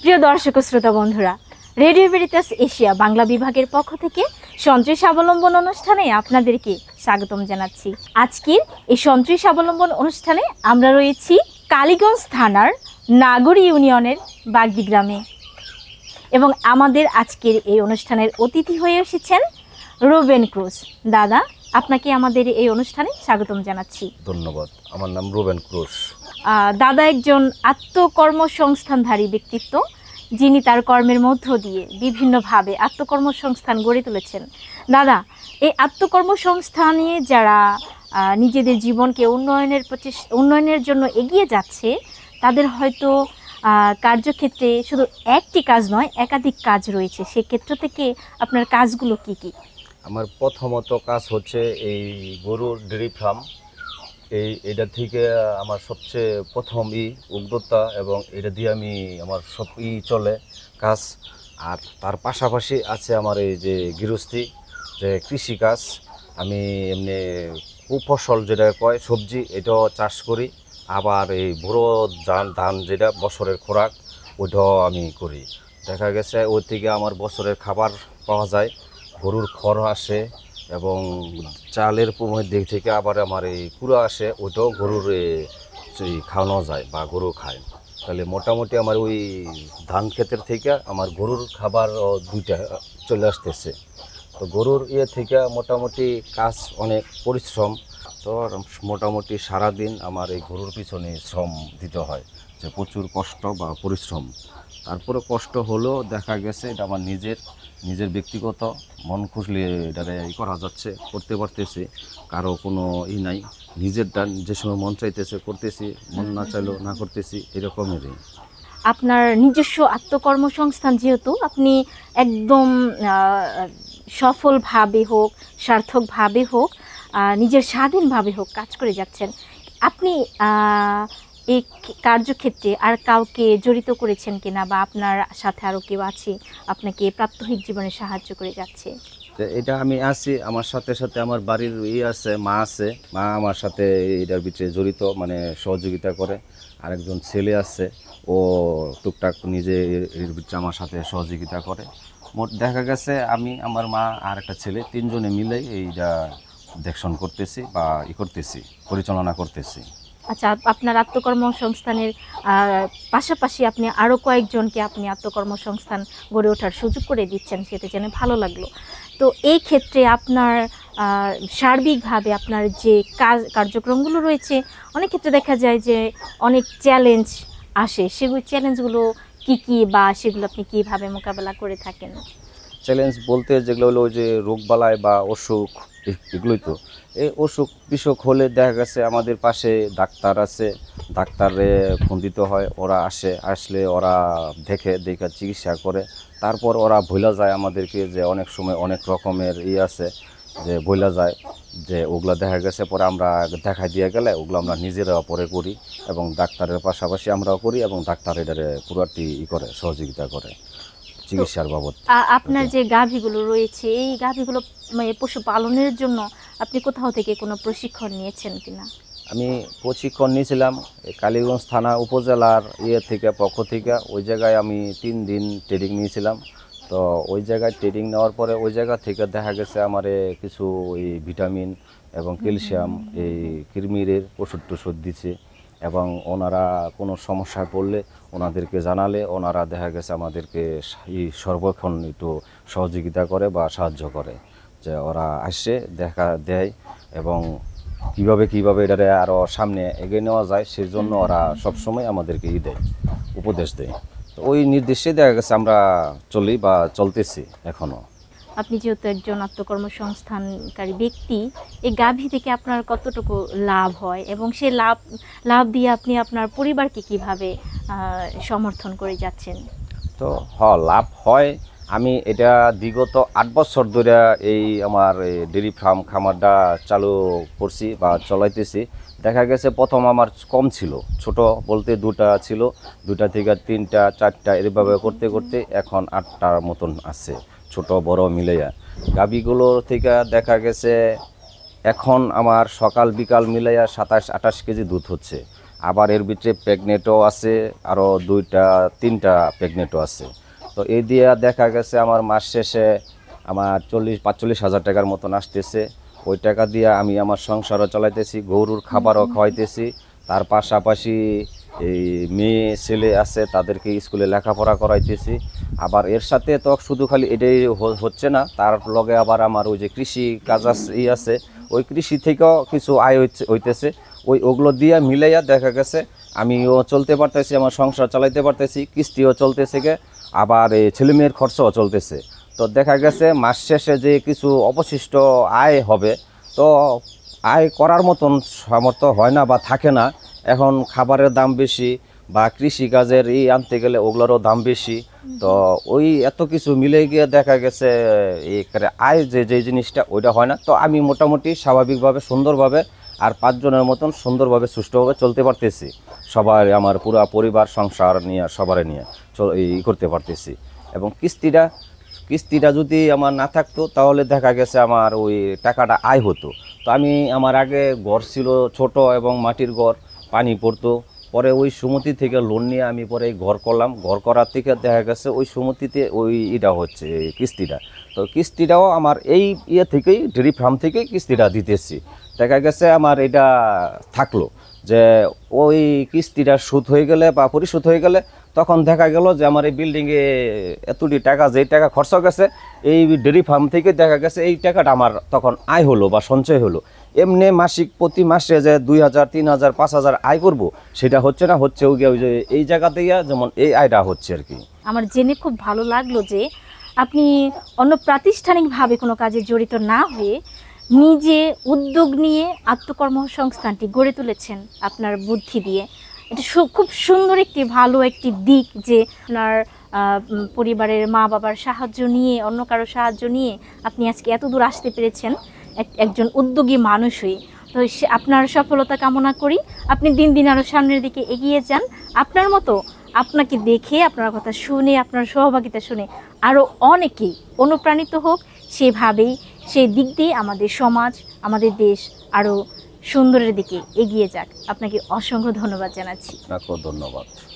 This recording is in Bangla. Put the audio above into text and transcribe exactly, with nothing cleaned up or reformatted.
প্রিয় দর্শক ও শ্রোতা বন্ধুরা, রেডিও ভেরিটাস এশিয়া বাংলা বিভাগের পক্ষ থেকে সন্ত্রী স্বাবলম্বন অনুষ্ঠানে আপনাদেরকে স্বাগতম জানাচ্ছি। আজকের এই সন্ত্রী স্বাবলম্বন অনুষ্ঠানে আমরা রয়েছি কালীগঞ্জ থানার নাগরী ইউনিয়নের বাগদি গ্রামে এবং আমাদের আজকের এই অনুষ্ঠানের অতিথি হয়ে এসেছেন রুবেন ক্রুজ। দাদা, আপনাকে আমাদের এই অনুষ্ঠানে স্বাগতম জানাচ্ছি। ধন্যবাদ। আমার নাম রুবেন ক্রুজ। দাদা একজন আত্মকর্মসংস্থানধারী ব্যক্তিত্ব, যিনি তার কর্মের মধ্য দিয়ে বিভিন্নভাবে আত্মকর্মসংস্থান গড়ে তুলেছেন। দাদা, এই আত্মকর্মসংস্থানে যারা নিজেদের জীবনকে উন্নয়নের প্রচেষ্টা উন্নয়নের জন্য এগিয়ে যাচ্ছে, তাদের হয়তো কার্যক্ষেত্রে শুধু একটি কাজ নয়, একাধিক কাজ রয়েছে। সেক্ষেত্র থেকে আপনার কাজগুলো কি কি? আমার প্রথমত কাজ হচ্ছে এই গরুর ডেয়ারি ফার্ম। এই এটা থেকে আমার সবচেয়ে প্রথম ই উদ্যোক্তা, এবং এটা দিয়ে আমি আমার সব ই চলে কাজ। আর তার পাশাপাশি আছে আমার এই যে গৃহস্থী, যে কৃষিকাজ। আমি এমনি কুফসল যেটা কয় সবজি, এটাও চাষ করি। আবার এই বুড়ো ধান ধান যেটা বছরের খোরাক, ওইটাও আমি করি। দেখা গেছে ওই থেকে আমার বছরের খাবার পাওয়া যায়, গরুর খড় আসে এবং চালের দিক থেকে আবার আমার এই কুড়া আসে, ওইটাও গরুর খাওয়ানো যায় বা গরু খায়। তাহলে মোটামুটি আমার ওই ধান ক্ষেতের থেকে আমার গরুর খাবার দুইটা চলে আসতেছে। তো গরুর ইয়ে থেকে মোটামুটি কাজ অনেক পরিশ্রম। তো মোটামুটি সারাদিন আমার এই গরুর পিছনে শ্রম দিতে হয়, যে প্রচুর কষ্ট বা পরিশ্রম। তারপরে কষ্ট হলেও দেখা গেছে এটা আমার নিজের নিজের ব্যক্তিগত মন খুশলি এটারে ই করা যাচ্ছে, করতে পারতেছি। কারো কোনো ই নাই, নিজেরটা যে সময় মন চাইতেছে করতেছি, মন না চাইলেও না করতেছি, এরকমেরই। আপনার নিজস্ব আত্মকর্মসংস্থান, যেহেতু আপনি একদম সফলভাবে হোক, সার্থকভাবে হোক, নিজের স্বাধীনভাবে হোক কাজ করে যাচ্ছেন, আপনি এই কার্যক্ষেত্রে আর কাউকে জড়িত করেছেন কিনা, বা আপনার সাথে আরও কেউ আছে আপনাকে প্রাত্যহিক জীবনে সাহায্য করে যাচ্ছে? এটা আমি আছি, আমার সাথে সাথে আমার বাড়ির ই আছে, মা আছে। মা আমার সাথে এটার ভিতরে জড়িত, মানে সহযোগিতা করে। আরেকজন ছেলে আছে, ও টুকটাক নিজে এর ভিতরে আমার সাথে সহযোগিতা করে। মোট দেখা গেছে আমি, আমার মা আর একটা ছেলে, তিনজনে মিলে এইটা দেখশন করতেছি বা ই করতেছি, পরিচালনা করতেছি। আচ্ছা, আপনার আত্মকর্মসংস্থানের পাশাপাশি আপনি আরও কয়েকজনকে আপনি আত্মকর্মসংস্থান গড়ে ওঠার সুযোগ করে দিচ্ছেন, সেটা জেনে ভালো লাগলো। তো এই ক্ষেত্রে আপনার সার্বিকভাবে আপনার যে কাজ কার্যক্রমগুলো রয়েছে, অনেক ক্ষেত্রে দেখা যায় যে অনেক চ্যালেঞ্জ আসে। সেগুলো চ্যালেঞ্জগুলো কি কি, বা সেগুলো আপনি কীভাবে মোকাবেলা করে থাকেন? চ্যালেঞ্জ বলতে যেগুলো হলো যে রোগবালাই বা অসুখ, এগুলোই তো। এই অসুখ বিসুখ হলে দেখা গেছে আমাদের পাশে ডাক্তার আছে, ডাক্তারে ফোন দিতে হয়, ওরা আসে, আসলে ওরা দেখে দেখে চিকিৎসা করে। তারপর ওরা ভুলা যায় আমাদেরকে, যে অনেক সময় অনেক রকমের ই আছে, যে ভুলা যায়, যে ওগুলো দেখা গেছে পরে আমরা দেখা দিয়ে গেলে ওগুলো আমরা নিজেরা পরে করি, এবং ডাক্তারের পাশাপাশি আমরাও করি, এবং ডাক্তার এটারে পুরোটি ই করে, সহযোগিতা করে চিকিৎসার বাবদ। আপনার যে গাভীগুলো রয়েছে, এই গাভীগুলো মানে পশুপালনের জন্য আপনি কোথাও থেকে কোনো প্রশিক্ষণ নিয়েছেন কিনা? আমি প্রশিক্ষণ নিয়েছিলাম কালীগঞ্জ থানা উপজেলার ইয়ে থেকে, পক্ষ থেকে। ওই জায়গায় আমি তিন দিন ট্রেনিং নিয়েছিলাম। তো ওই জায়গায় ট্রেনিং নেওয়ার পরে ওই জায়গা থেকে দেখা গেছে আমার কিছু এই ভিটামিন এবং ক্যালসিয়াম, এই কৃমির ওষুধ টষুধ দিচ্ছে, এবং ওনারা কোনো সমস্যায় পড়লে ওনাদেরকে জানালে ওনারা দেখা গেছে আমাদেরকে এই সর্বক্ষণ একটু সহযোগিতা করে বা সাহায্য করে, যে ওরা আসে দেখা দেয়, এবং কিভাবে কিভাবে এটারে আরও সামনে এগিয়ে নেওয়া যায় সেই জন্য ওরা সবসময় আমাদেরকে ই দেয়, উপদেশ দেয়। তো ওই নির্দেশে দেখা গেছে আমরা চলি বা চলতেছি এখনও। আপনি যেহেতু একজন আত্মকর্মসংস্থানকারী ব্যক্তি, এই গাভী থেকে আপনার কতটুকু লাভ হয়, এবং সেই লাভ লাভ দিয়ে আপনি আপনার পরিবারকে কিভাবে সমর্থন করে যাচ্ছেন? তো হ লাভ হয়। আমি এটা বিগত আট বছর ধরে এই আমার ডেয়ারি ফার্ম খামারটা চালু করছি বা চলাইতেছি। দেখা গেছে প্রথম আমার কম ছিল, ছোট বলতে দুটা ছিল, দুটা থেকে তিনটা চারটা এভাবে করতে করতে এখন আটটার মতন আছে, ছোট বড় মিলাইয়া। গাভীগুলো থেকে দেখা গেছে এখন আমার সকাল বিকাল মিলাইয়া সাতাশ আঠাশ কেজি দুধ হচ্ছে। আবার এর ভিতরে প্রেগনেটও আছে, আরও দুইটা তিনটা প্রেগনেটও আছে। তো এই দিয়ে দেখা গেছে আমার মাস শেষে আমার চল্লিশ পাঁচচল্লিশ হাজার টাকার মতন আসতেছে। ওই টাকা দিয়ে আমি আমার সংসারও চালাইতেছি, গরুর খাবারও খাওয়াইতেছি, তার পাশাপাশি এই মেয়ে ছেলে আছে তাদেরকে স্কুলে লেখাপড়া করাইতেছি। আবার এর সাথে তো শুধু খালি এটাই হ- হচ্ছে না, তার লগে আবার আমার ওই যে কৃষি কাজ আছে ই আছে, ওই কৃষি থেকেও কিছু আয় হচ্ছে হইতেছে। ওই ওগুলো দিয়ে মিলাইয়া দেখা গেছে আমিও চলতে পারতেছি, আমার সংসার চালাইতে পারতেছি, কিস্তিও চলতেছে গে, আবার এই ছেলেমেয়ের খরচও চলতেছে। তো দেখা গেছে মাস শেষে যে কিছু অবশিষ্ট আয় হবে, তো আয় করার মতন সামর্থ্য হয় না বা থাকে না। এখন খাবারের দাম বেশি বা কৃষিকাজের এই আনতে গেলে ওগুলোরও দাম বেশি। তো ওই এত কিছু মিলে গিয়ে দেখা গেছে এই করে আয় যে যে জিনিসটা ওইটা হয় না। তো আমি মোটামুটি স্বাভাবিকভাবে সুন্দরভাবে আর পাঁচজনের মতন সুন্দরভাবে সুষ্ঠুভাবে চলতে পারতেছি, সবাই আমার পুরো পরিবার সংসার নিয়ে সবার নিয়ে চল এই করতে পারতেছি। এবং কিস্তিটা কিস্তিটা যদি আমার না থাকতো তাহলে দেখা গেছে আমার ওই টাকাটা আয় হতো। তো আমি আমার আগে ঘর ছিল ছোট এবং মাটির ঘর, পানি পড়তো, পরে ওই সুমতি থেকে লোন নিয়ে আমি পরে এই ঘর করলাম। ঘর করার থেকে দেখা গেছে ওই সুমতিতে ওই এটা হচ্ছে এই কিস্তিটা। তো কিস্তিটাও আমার এই ইয়ে থেকেই ডেয়ারি ফার্ম থেকেই কিস্তিটা দিতেছি। দেখা গেছে আমার এটা থাকলো যে ওই কিস্তিটা সুদ হয়ে গেলে বা পরিশোধ হয়ে গেলে তখন দেখা গেল যে আমার এই বিল্ডিংয়ে এতটি টাকা যেই টাকা খরচ গেছে এই ডেয়ারি ফার্ম থেকে দেখা গেছে এই টাকাটা আমার তখন আয় হলো বা সঞ্চয় হলো। এমনি মাসিক প্রতি মাসে যে দুই হাজার তিন হাজার পাঁচ হাজার আয় করব সেটা হচ্ছে না, হচ্ছে ওই ওই যে এই জায়গাতেই যেমন এই আয়টা হচ্ছে আর কি। আমার জেনে খুব ভালো লাগলো যে আপনি অন্য প্রাতিষ্ঠানিকভাবে কোনো কাজে জড়িত না হয়ে নিজে উদ্যোগ নিয়ে আত্মকর্মসংস্থানটি গড়ে তুলেছেন আপনার বুদ্ধি দিয়ে। এটা সু- খুব সুন্দর একটি ভালো একটি দিক যে আপনার আহ, উম, পরিবারের মা বাবার সাহায্য নিয়ে, অন্য কারো সাহায্য নিয়ে আপনি আজকে এত দূর আসতে পেরেছেন এক- একজন উদ্যোগী মানুষ হয়ে। তো সে- আপনার সফলতা কামনা করি, আপনি দিন দিন আরও সামনের দিকে এগিয়ে যান। আপনার মতো আপনাকে দেখে, আপনার কথা শুনে, আপনার সহভাগিতা শুনে আরও অনেকেই অনুপ্রাণিত হোক, সেভাবেই সেই দিক দিয়ে আমাদের সমাজ, আমাদের দেশ আরও সুন্দরের দিকে এগিয়ে যাক। আপনাকে অসংখ্য ধন্যবাদ জানাচ্ছি। আপনাকেও ধন্যবাদ।